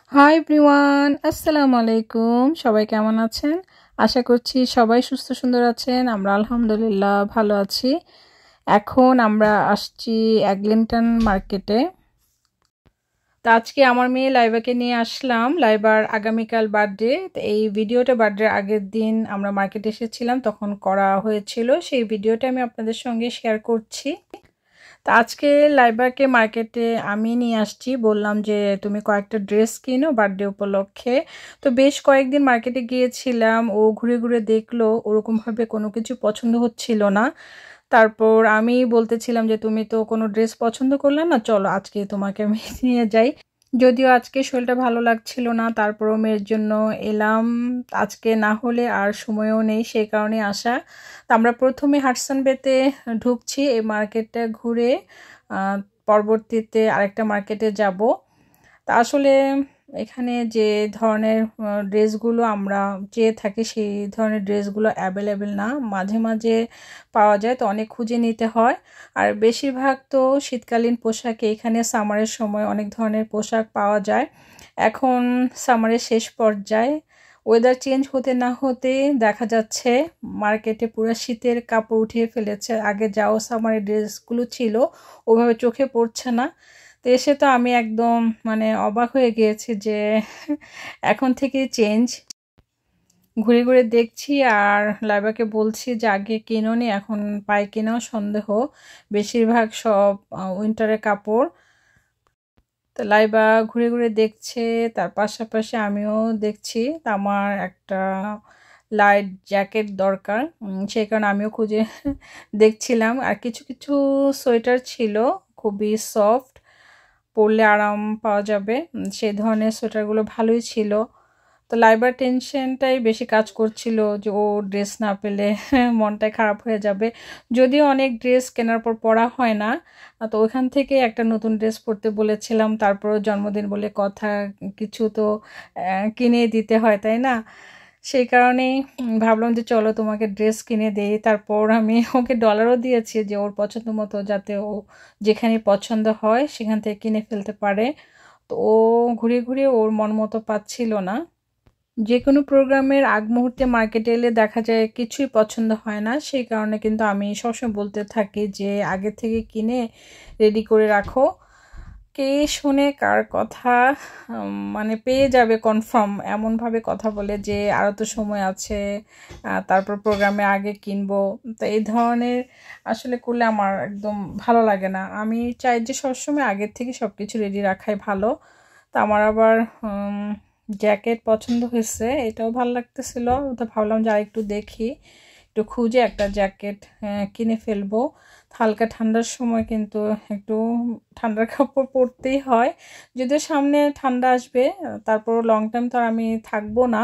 Hi everyone, আসসালামু আলাইকুম। সবাই কেমন আছেন? আশা করছি সবাই সুস্থ সুন্দর আছেন। আমরা আলহামদুলিল্লাহ ভালো আছি। এখন আমরা আসছি এগলিংটন মার্কেটে। তো আজকে আমার মেয়ে লাইবাকে নিয়ে আসলাম। লাইবার আগামীকাল বার্থডে। তো এই ভিডিওটা বার্থডের আগের দিন আমরা মার্কেটে এসেছিলাম, তখন করা হয়েছিল। সেই ভিডিওটা আমি আপনাদের সঙ্গে শেয়ার করছি। তো আজকে লাইবাকে মার্কেটে আমি নিয়ে আসছি, বললাম যে তুমি কয়েকটা ড্রেস কিনো বার্থডে উপলক্ষে। তো বেশ কয়েকদিন মার্কেটে গিয়েছিলাম, ও ঘুরে ঘুরে দেখলো, ওরকমভাবে কোনো কিছু পছন্দ হচ্ছিল না। তারপর আমি বলতেছিলাম যে তুমি তো কোনো ড্রেস পছন্দ করলে না, চলো আজকে তোমাকে আমি নিয়ে যাই। যদিও আজকে শরীরটা ভালো লাগছিল না, তারপরও মেয়ের জন্য এলাম। আজকে না হলে আর সময়ও নেই, সেই কারণে আসা। তো আমরা প্রথমে হাডসন বেতে ঢুকছি, এই মার্কেটটা ঘুরে পরবর্তীতে আরেকটা মার্কেটে যাব। তা আসলে এখানে যে ধরনের ড্রেসগুলো আমরা চেয়ে থাকি সেই ধরনের ড্রেসগুলো অ্যাভেলেবেল না, মাঝে মাঝে পাওয়া যায়, তো অনেক খুঁজে নিতে হয়। আর বেশিরভাগ তো শীতকালীন পোশাকে এখানে সামারের সময় অনেক ধরনের পোশাক পাওয়া যায়। এখন সামারের শেষ পর্যায়ে, ওয়েদার চেঞ্জ হতে না হতে দেখা যাচ্ছে মার্কেটে পুরো শীতের কাপড় উঠিয়ে ফেলেছে। আগে যাও সামারের ড্রেসগুলো ছিল ওভাবে চোখে পড়ছে না। তো এসে তো আমি একদম অবাক হয়ে গিয়েছি যে এখন থেকে চেঞ্জ। ঘুরে ঘুরে দেখছি আর লাইবাকে বলছি যে আগে কিনোনি, এখন পাই কিনাও সন্দেহ। বেশিরভাগ সব উইন্টারের কাপড়। তো লাইবা ঘুরে ঘুরে দেখছে, তার পাশাপাশি আমিও দেখছি। আমার একটা লাইট জ্যাকেট দরকার, সেই কারণে আমিও খুঁজে দেখছিলাম। আর কিছু কিছু সোয়েটার ছিল খুবই সফট, পরলে আরাম পাওয়া যাবে, সেই ধরনের সোয়েটারগুলো ভালোই ছিল। তো লাইবার টেনশনটাই বেশি কাজ করছিল যে ও ড্রেস না পেলে মনটাই খারাপ হয়ে যাবে। যদিও অনেক ড্রেস কেনার পর পরা হয় না, তো ওখান থেকে একটা নতুন ড্রেস পরতে বলেছিলাম। তারপর জন্মদিন বলে কথা, কিছু তো কিনে দিতে হয়, তাই না? সেই কারণেই ভাবলাম যে চলো তোমাকে ড্রেস কিনে দেই। তারপর আমি ওকে ডলারও দিয়েছি যে ওর পছন্দ মতো যাতে ও যেখানে পছন্দ হয় সেখান থেকে কিনে ফেলতে পারে। তো ও ঘুরে ঘুরে ওর মন মতো পাচ্ছিল না। যে কোনো প্রোগ্রামের আগ মুহূর্তে মার্কেটে এলে দেখা যায় কিছুই পছন্দ হয় না, সেই কারণে কিন্তু আমি সবসময় বলতে থাকি যে আগে থেকে কিনে রেডি করে রাখো। কে শোনে কার কথা, পেয়ে যাবে কনফার্ম, এমনভাবে কথা বলে যে আরও তো সময় আছে, তারপর প্রোগ্রামে আগে কিনবো। তো এই ধরনের আসলে করলে আমার একদম ভালো লাগে না। আমি চাই যে সবসময় আগের থেকে সব কিছু রেডি রাখাই ভালো। তো আমার আবার জ্যাকেট পছন্দ হয়েছে, এটাও ভালো লাগতেছিল। তো ভাবলাম যে আরেকটু দেখি, একটু খুঁজে একটা জ্যাকেট কিনে ফেলবো। হালকা ঠান্ডার সময় কিন্তু একটু ঠান্ডার কাপড় পরতেই হয়। যদিও সামনে ঠান্ডা আসবে, তারপর লং টাইম তো আর আমি থাকবো না।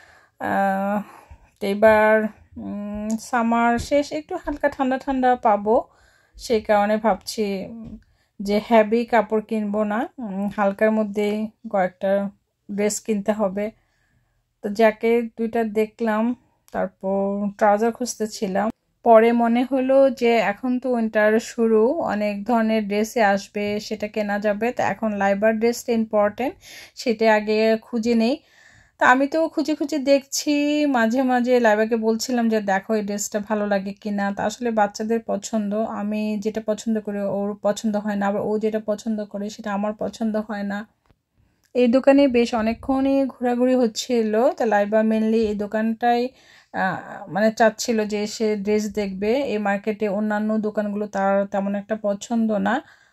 তো এবার সামার শেষ, একটু হালকা ঠান্ডা ঠান্ডা পাবো, সেই কারণে ভাবছি যে হেভি কাপড় কিনবো না, হালকার মধ্যে কয়েকটা ড্রেস কিনতে হবে। তো জ্যাকেট দুইটা দেখলাম, তারপর ট্রাউজার খুঁজতেছিলাম। পরে মনে হলো যে এখন তো উইন্টার শুরু, অনেক ধরনের ড্রেসে আসবে, সেটা কেনা যাবে। তো এখন লাইবার ড্রেসটা ইম্পর্টেন্ট, সেটা আগে খুঁজে নেই। তা আমি তো খুঁজে খুঁজে দেখছি, মাঝে মাঝে লাইবাকে বলছিলাম যে দেখো এই ড্রেসটা ভালো লাগে কিনা। তা আসলে বাচ্চাদের পছন্দ, আমি যেটা পছন্দ করি ওর পছন্দ হয় না, আবার ও যেটা পছন্দ করে সেটা আমার পছন্দ হয় না। এই দোকানে বেশ অনেকক্ষণই ঘোরাঘুরি হচ্ছিল। তা লাইবা মেনলি এই দোকানটাই চাচ্ছিল যে সে ড্রেস দেখবে। এই মার্কেটে অন্যান্য দোকানগুলো তার তেমন একটা পছন্দ না,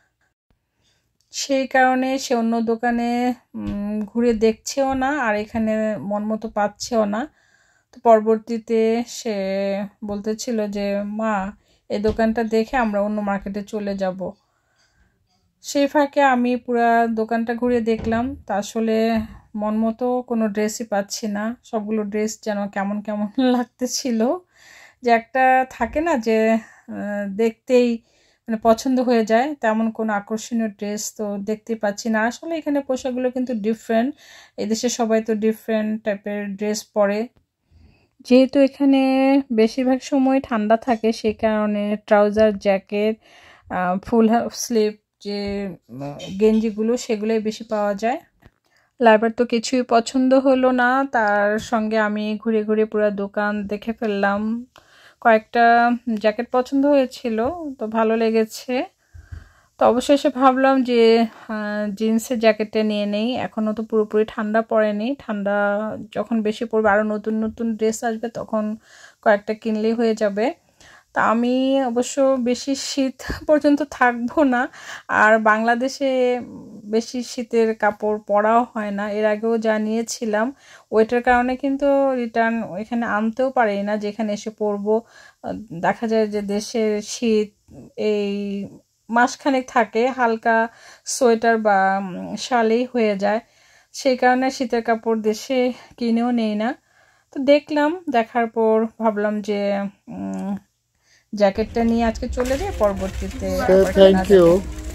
সেই কারণে সে অন্য দোকানে ঘুরে দেখছেও না, আর এখানে মন মতো পাচ্ছেও না। তো পরবর্তীতে সে বলতেছিল যে মা, এই দোকানটা দেখে আমরা অন্য মার্কেটে চলে যাব। সেই ফাঁকে আমি পুরা দোকানটা ঘুরে দেখলাম, তা আসলে মন মতো কোনো ড্রেসই পাচ্ছি না। সবগুলো ড্রেস যেন কেমন কেমন লাগতেছিল, যে একটা থাকে না যে দেখতেই পছন্দ হয়ে যায়, তেমন কোনো আকর্ষণীয় ড্রেস তো দেখতেই পাচ্ছি না। আসলে এখানে পোশাকগুলো কিন্তু ডিফারেন্ট, এদেশে সবাই তো ডিফারেন্ট টাইপের ড্রেস পরে। যেহেতু এখানে বেশিরভাগ সময় ঠান্ডা থাকে, সেই কারণে ট্রাউজার, জ্যাকেট, ফুল স্লিভ যে গেঞ্জিগুলো সেগুলোই বেশি পাওয়া যায়। লাইবার তো কিছুই পছন্দ হলো না, তার সঙ্গে আমি ঘুরে ঘুরে পুরো দোকান দেখে ফেললাম। কয়েকটা জ্যাকেট পছন্দ হয়েছিল, তো ভালো লেগেছে। তো অবশেষে ভাবলাম যে জিন্সের জ্যাকেটটা নিয়ে নেই। এখনও তো পুরোপুরি ঠান্ডা পড়েনি, ঠান্ডা যখন বেশি পড়বে আরও নতুন নতুন ড্রেস আসবে তখন কয়েকটা কিনলেই হয়ে যাবে। তা আমি অবশ্য বেশি শীত পর্যন্ত থাকবো না, আর বাংলাদেশে বেশি শীতের কাপড় পরাও হয় না। এর আগেও যা নিয়েছিলাম ওইটার কারণে কিন্তু রিটার্ন এখানে আনতেও পারি না, যেখানে এসে পরবো দেখা যায় যে দেশের শীত এই মাসখানেক থাকে, হালকা সোয়েটার বা শালেই হয়ে যায়। সেই কারণে শীতের কাপড় দেশে কিনেও নেই না। তো দেখলাম, দেখার পর ভাবলাম যে জ্যাকেটটা নিয়ে আজকে চলে যাই, পরবর্তীতে থ্যাংক ইউ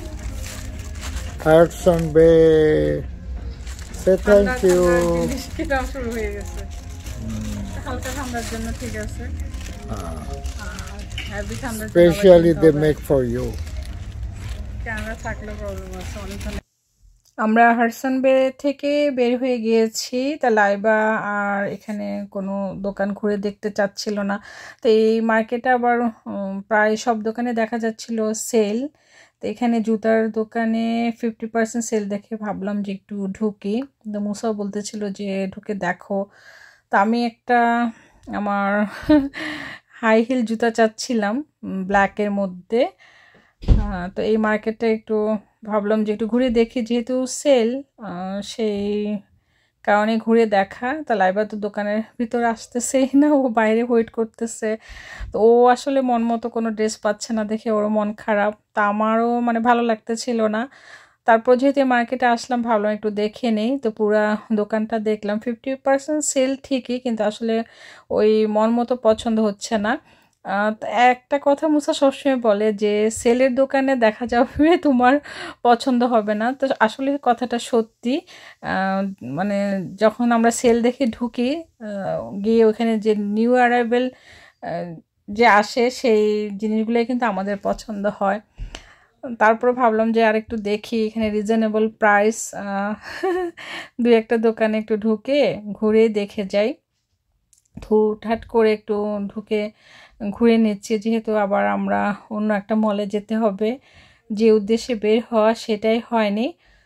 হার্টসন বে, সে থ্যাংক ইউ। বৃষ্টিটা শুরু হয়ে গেছে, হালকা ঠান্ডার জন্য ঠিক আছে। হেভি ঠান্ডার জন্য specially they make for you. Camera থাকলে প্রবলেম আছে অনেক। আমরা হারসান বে থেকে বের হয়ে গিয়েছি, তা লাইবা আর এখানে কোনো দোকান ঘুরে দেখতে চাচ্ছিল না। তো এই মার্কেটে আবার প্রায় সব দোকানে দেখা যাচ্ছিল সেল। তো এখানে জুতার দোকানে 50% সেল দেখে ভাবলাম যে একটু ঢুকি। তো মুসাও বলতেছিল যে ঢুকে দেখো। তো আমি একটা আমার হাই হিল জুতা চাচ্ছিলাম ব্ল্যাকের মধ্যে। তো এই মার্কেটটা একটু ভাবলাম যে একটু ঘুরে দেখি, যেহেতু সেল সেই কারণে ঘুরে দেখা। তা লাইবা তো দোকানের ভিতরে আসতেছেই না, ও বাইরে ওয়েট করতেছে। তো ও আসলে মন মতো কোনো ড্রেস পাচ্ছে না দেখে ওরও মন খারাপ। তা আমারও মানে ভালো লাগতেছিল না। তারপর যেহেতু মার্কেটে আসলাম ভাবলাম একটু দেখে নেই। তো পুরা দোকানটা দেখলাম, 50% সেল ঠিকই, কিন্তু আসলে ওই মন মতো পছন্দ হচ্ছে না। একটা কথা মুসা সবসময় বলে যে সেলের দোকানে দেখা যাবে তোমার পছন্দ হবে না। তো আসলে কথাটা সত্যি। মানে যখন আমরা সেল দেখে ঢুকি, গিয়ে ওখানে যে নিউ অ্যারাইভেল যে আসে সেই জিনিসগুলোই কিন্তু আমাদের পছন্দ হয়। তারপর ভাবলাম যে আর একটু দেখি, এখানে রিজনেবল প্রাইস দুই একটা দোকানে একটু ঢুকে ঘুরে দেখে যাই। হুটহাট করে একটু ঢুকে ঘুরে নিচ্ছি, যেহেতু আবার আমরা অন্য একটা মলে যেতে হবে। যে উদ্দেশ্যে বের হওয়া সেটাই হয়নি।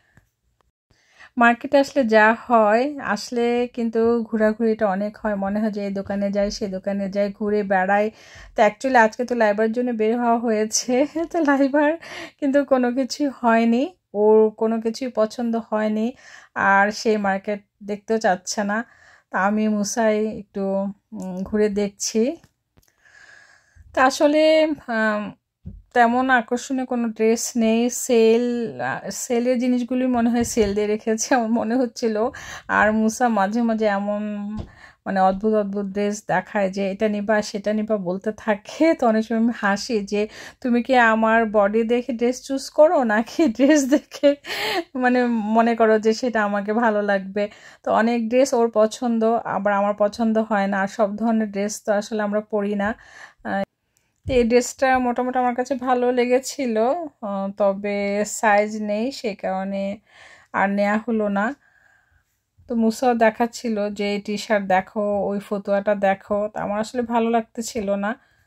মার্কেটে আসলে যা হয়, আসলে কিন্তু ঘোরাঘুরিটা অনেক হয়, মনে হয় যে এই দোকানে যাই সেই দোকানে যাই, ঘুরে বেড়াই। তো অ্যাকচুয়ালি আজকে তো লাইবার জন্য বের হওয়া হয়েছে, তো লাইবার কিন্তু কোনো কিছুই হয়নি, ওর কোনো কিছুই পছন্দ হয়নি, আর সেই মার্কেট দেখতেও চাচ্ছে না। তা আমি মুসাই একটু ঘুরে দেখছি। তা আসলে তেমন আকর্ষণীয় কোনো ড্রেস নেই। সেলের জিনিসগুলি মনে হয় সেল দিয়ে রেখেছে আমার মনে হচ্ছিল। আর মুসা মাঝে মাঝে এমন মানে অদ্ভুত অদ্ভুত ড্রেস দেখায় যে এটা নিবা সেটা নিবা বলতে থাকে। তো অনেক সময় আমি হাসি যে তুমি কি আমার বডি দেখে ড্রেস চুজ করো নাকি ড্রেস দেখে মানে মনে করো যে সেটা আমাকে ভালো লাগবে। তো অনেক ড্রেস ওর পছন্দ, আবার আমার পছন্দ হয় না, আর সব ধরনের ড্রেস তো আসলে আমরা পরি না। এই ড্রেসটা মোটামুটি আমার কাছে ভালো লেগেছিল, তবে সাইজ নেই, সেই কারণে আর নেওয়া হলো না। তো মুসাও দেখাচ্ছিল যে টি শার্ট দেখো, ওই ফতুয়াটা দেখো, তা আমার আসলে ভালো লাগতেছিল না।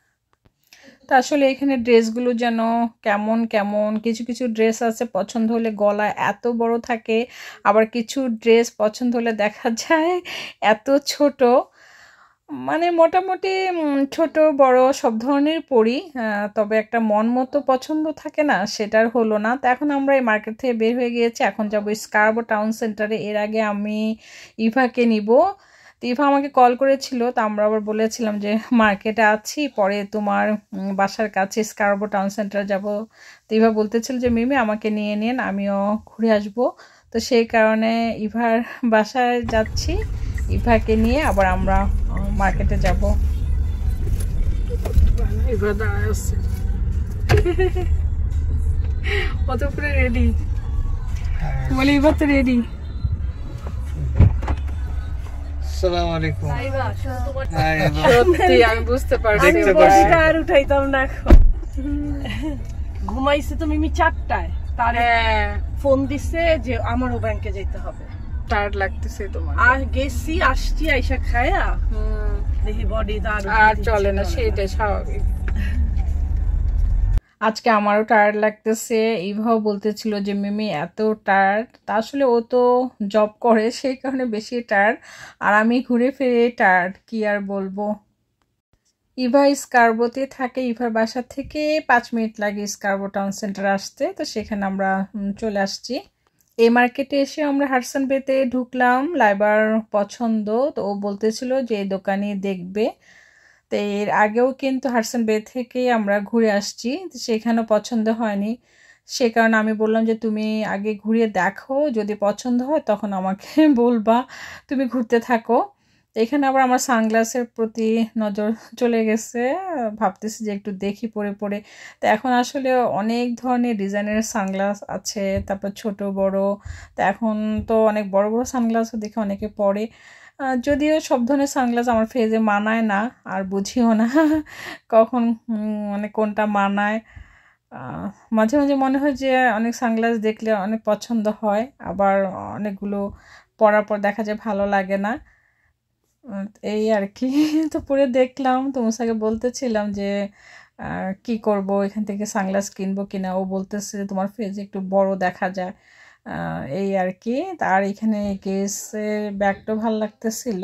তা আসলে এখানে ড্রেসগুলো যেন কেমন কেমন, কিছু কিছু ড্রেস আছে পছন্দ হলে গলা এত বড় থাকে, আবার কিছু ড্রেস পছন্দ হলে দেখা যায় এত ছোট। মানে মোটামুটি ছোট বড় সব ধরনের পরি, তবে একটা মন মতো পছন্দ থাকে না, সেটার হলো না। তো এখন আমরা এই মার্কেট থেকে বের হয়ে গিয়েছি, এখন যাবো স্কারবো টাউন সেন্টারে। এর আগে আমি ইভাকে নিব। তো ইভা আমাকে কল করেছিল, তো আমরা আবার বলেছিলাম যে মার্কেটে আছি, পরে তোমার বাসার কাছে স্কারবো টাউন সেন্টারে যাব। তো ইভা বলতেছিল যে মিমি আমাকে নিয়ে নিন, আমিও ঘুরে আসব। তো সেই কারণে ইভার বাসায় যাচ্ছি, ইভাকে নিয়ে আবার আমরা মার্কেটে যাব। ইভা দাঁড়ায় আছে, কত করে রেডি বলে, ইভা তো রেডি। আসসালামু আলাইকুম। সত্যি আমি বুঝতে পারছি, আর উঠাইতাম না, ঘুমাইছে তো মিমি 4টায়, তার ফোন দিছে যে আমারও ব্যাংকে যেতে হবে। টায়ার্ড লাগতেছে তোমার? আর গেছি আসছি আইসা খায়া দেখি বডি আর চলে না, সেটাই স্বাভাবিক। আজকে আমারও টায়ার্ড লাগতেছে। ইভাও বলতেছিল যে মিমি এত টায়ার্ড, তা আসলে ও তো জব করে সেই কারণে বেশি টায়ার্ড, আর আমি ঘুরে ফিরে টায়ার্ড, কি আর বলবো। ইভা স্কারবোতে থাকে, ইভার বাসা থেকে 5 মিনিট লাগে স্কারবো টাউন সেন্টার আসতে, তো সেখানে আমরা চলে আসছি। এই মার্কেটে এসে আমরা হাডসন বেতে ঢুকলাম, লাইবার পছন্দ, তো ও বলতেছিল যে এই দোকানে দেখবে। তো এর আগেও কিন্তু হাডসন বে থেকে আমরা ঘুরে আসছি, তো সেখানেও পছন্দ হয়নি। সে কারণে আমি বললাম যে তুমি আগে ঘুরে দেখো, যদি পছন্দ হয় তখন আমাকে বলবা, তুমি ঘুরতে থাকো। এখানে আবার আমার সানগ্লাসের প্রতি নজর চলে গেছে, ভাবতেছি যে একটু দেখি পরে পরে। তো এখন আসলে অনেক ধরনের ডিজাইনের সানগ্লাস আছে, তারপর ছোট বড়। তো এখন তো অনেক বড় বড় সানগ্লাসও দেখে অনেকে পরে, যদিও সব ধরনের সানগ্লাস আমার ফেজে মানায় না, আর বুঝিও না কখন মানে কোনটা মানায়। মাঝে মাঝে মনে হয় যে অনেক সানগ্লাস দেখলে অনেক পছন্দ হয়, আবার অনেকগুলো পরার পর দেখা যায় ভালো লাগে না, এই আর কি। তো পরে দেখলাম, তো মুসাকে বলতেছিলাম যে কি করব, এখান থেকে সানগ্লাস কিনবো কিনা। ও বলতেছে যে তোমার ফেজ একটু বড় দেখা যায়, এই আর কি। আর এখানে গেসের ব্যাগটা ভালো লাগতেছিল।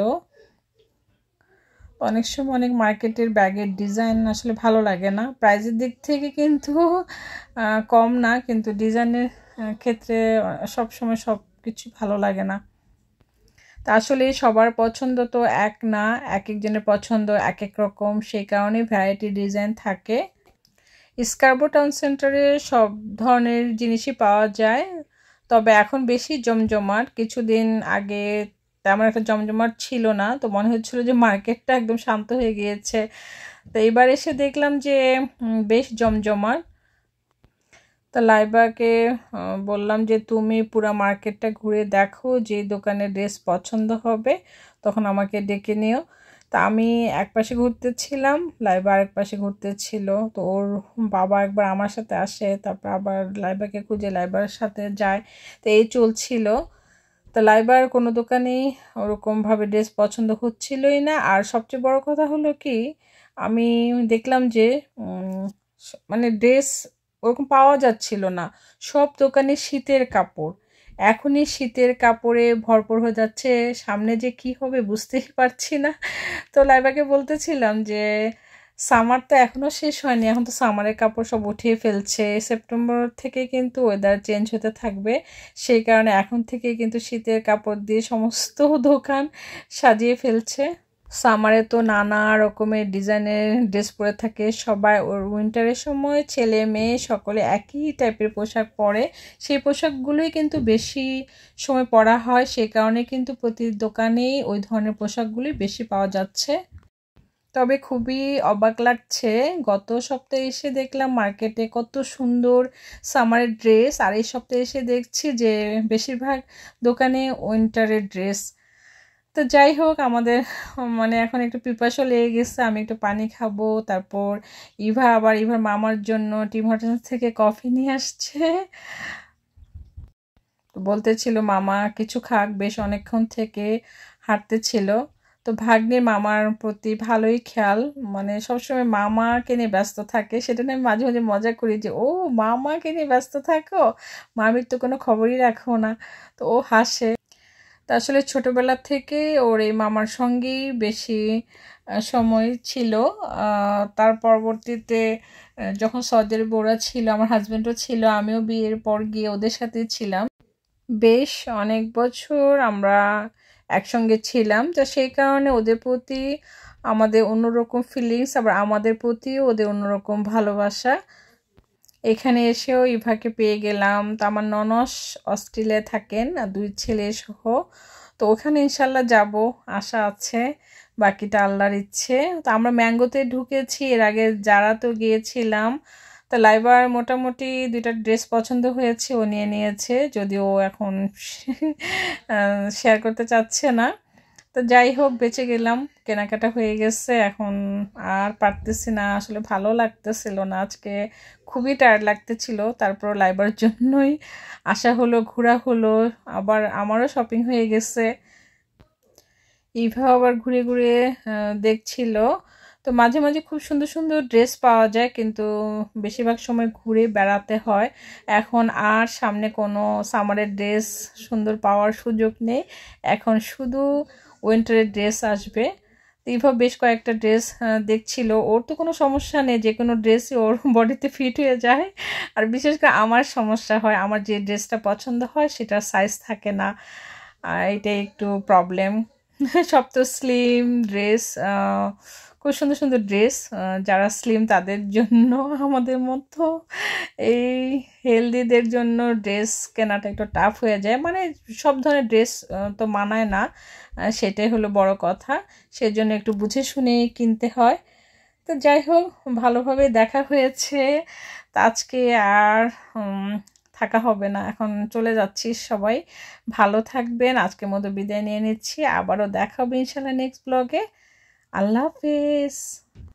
অনেক সময় অনেক মার্কেটের ব্যাগের ডিজাইন আসলে ভালো লাগে না, প্রাইজের দিক থেকে কিন্তু কম না, কিন্তু ডিজাইনের ক্ষেত্রে সব সময় সব কিছু ভালো লাগে না। তা আসলে সবার পছন্দ তো এক না, এক একজনের পছন্দ এক এক রকম, সেই কারণে ভ্যারাইটি ডিজাইন থাকে। স্কারবো টাউন সেন্টারে সব ধরনের জিনিসই পাওয়া যায়, তবে এখন বেশি জমজমাট। কিছুদিন আগে তেমন একটা জমজমাট ছিল না, তো মনে হচ্ছিল যে মার্কেটটা একদম শান্ত হয়ে গিয়েছে। তো এবার এসে দেখলাম যে বেশ জমজমাট। তা লাইবাকে বললাম যে তুমি পুরো মার্কেটটা ঘুরে দেখো, যে দোকানে ড্রেস পছন্দ হবে তখন আমাকে ডেকে নিও। তা আমি এক পাশে ঘুরতেছিলাম, লাইবা আরেক পাশে ঘুরতেছিল। তো ওর বাবা একবার আমার সাথে আসে, তারপর আবার লাইবাকে খুঁজে লাইবার সাথে যায়, তো এই চলছিল। তো লাইবার কোনো দোকানেই ওরকমভাবে ড্রেস পছন্দ হচ্ছিলই না। আর সবচেয়ে বড় কথা হলো কি, আমি দেখলাম যে মানে ড্রেস ওরকম পাওয়া যাচ্ছিল না, সব দোকানে শীতের কাপড়। এখনই শীতের কাপড়ে ভরপুর হয়ে যাচ্ছে, সামনে যে কি হবে বুঝতেই পারছি না। তো লাইবাকে বলতেছিলাম যে সামার তো এখনও শেষ হয়নি, এখন তো সামারের কাপড় সব উঠিয়ে ফেলছে, সেপ্টেম্বর থেকে কিন্তু ওয়েদার চেঞ্জ হতে থাকবে, সেই কারণে এখন থেকে কিন্তু শীতের কাপড় দিয়ে সমস্ত দোকান সাজিয়ে ফেলছে। সামারে তো নানা রকমের ডিজাইনের ড্রেস পরে থাকে সবাই, ওর উইন্টারের সময় ছেলে মেয়ে সকলে একই টাইপের পোশাক পরে, সেই পোশাকগুলোই কিন্তু বেশি সময় পরা হয়, সেই কারণে কিন্তু প্রতি দোকানেই ওই ধরনের পোশাকগুলি বেশি পাওয়া যাচ্ছে। তবে খুবই অবাক লাগছে, গত সপ্তাহে এসে দেখলাম মার্কেটে কত সুন্দর সামারের ড্রেস, আর এই সপ্তাহে এসে দেখছি যে বেশিরভাগ দোকানে উইন্টারের ড্রেস। তো যাই হোক, আমাদের মানে এখন একটু পিপাসা লেগে গেছে, আমি একটু পানি খাবো। তারপর ইভা আবার ইভার মামার জন্য টিম হোটেল থেকে কফি নিয়ে আসছে, তো বলতেছিল মামা কিছু খাক, বেশ অনেকক্ষণ থেকে হাঁটতে ছিল। তো ভাগ্নের মামার প্রতি ভালোই খেয়াল, মানে সবসময় মামাকে নিয়ে ব্যস্ত থাকে, সেটা নিয়ে আমি মাঝে মাঝে মজা করি যে ও মামাকে নিয়ে ব্যস্ত থাকো, মামির তো কোনো খবরই রাখো না। তো ও হাসে। তা আসলে ছোটবেলা থেকে ওর এই মামার সঙ্গেই বেশি সময় ছিল। তার পরবর্তীতে যখন সৌদির বউরা ছিল, আমার হাজব্যান্ডও ছিল, আমিও বিয়ের পর গিয়ে ওদের সাথে ছিলাম, বেশ অনেক বছর আমরা একসঙ্গে ছিলাম। তো সেই কারণে ওদের প্রতি আমাদের অন্যরকম ফিলিংস, আবার আমাদের প্রতিও ওদের অন্যরকম ভালোবাসা। এখানে এসেও ইভাকে পেয়ে গেলাম। তো আমার ননস অস্ট্রেলিয়ায় থাকেন, 2 ছেলে সহ, তো ওখানে ইনশাল্লাহ যাব, আশা আছে, বাকিটা আল্লাহর ইচ্ছে। তো আমরা ম্যাঙ্গোতে ঢুকেছি, এর আগে যারা তো গিয়েছিলাম। তো লাইবার মোটামুটি 2টা ড্রেস পছন্দ হয়েছে, ও নিয়ে নিয়েছে, যদিও এখন শেয়ার করতে চাচ্ছে না। তো যাই হোক বেঁচে গেলাম, কেনাকাটা হয়ে গেছে। এখন আর পারতেছি না, আসলে ভালো লাগতেছিল না আজকে, খুবই টায়ার্ড লাগতেছিল। তারপর লাইবার জন্যই আসা হলো, ঘোরা হলো, আবার আমারও শপিং হয়ে গেছে। এইভাবে আবার ঘুরে ঘুরে দেখছিল। তো মাঝে মাঝে খুব সুন্দর সুন্দর ড্রেস পাওয়া যায়, কিন্তু বেশিরভাগ সময় ঘুরে বেড়াতে হয়। এখন আর সামনে কোনো সামারের ড্রেস সুন্দর পাওয়ার সুযোগ নেই, এখন শুধু উইন্টারের ড্রেস আসবে। তো এইভাবে বেশ কয়েকটা ড্রেস দেখছিল। ওর তো কোনো সমস্যা নেই, যে কোনো ড্রেসই ওর বডিতে ফিট হয়ে যায়। আর বিশেষ করে আমার সমস্যা হয়, আমার যে ড্রেসটা পছন্দ হয় সেটার সাইজ থাকে না, এটাই একটু প্রবলেম। সব তো স্লিম ড্রেস, খুব সুন্দর সুন্দর ড্রেস, যারা স্লিম তাদের জন্য, আমাদের মতো এই হেলদিদের জন্য ড্রেস কেনাটা একটু টাফ হয়ে যায়। মানে সব ধরনের ড্রেস তো মানায় না, সেটাই হলো বড় কথা। সেজন্য একটু বুঝে শুনে কিনতে হয়। তো যাই হোক, ভালোভাবে দেখা হয়েছে। তো আজকে আর থাকা হবে না, এখন চলে যাচ্ছি। সবাই ভালো থাকবেন, আজকের মতো বিদায় নিয়ে নিচ্ছি। আবারও দেখা হবে ইনশাল্লাহ নেক্সট ব্লগে। আল্লাহ হাফেজ।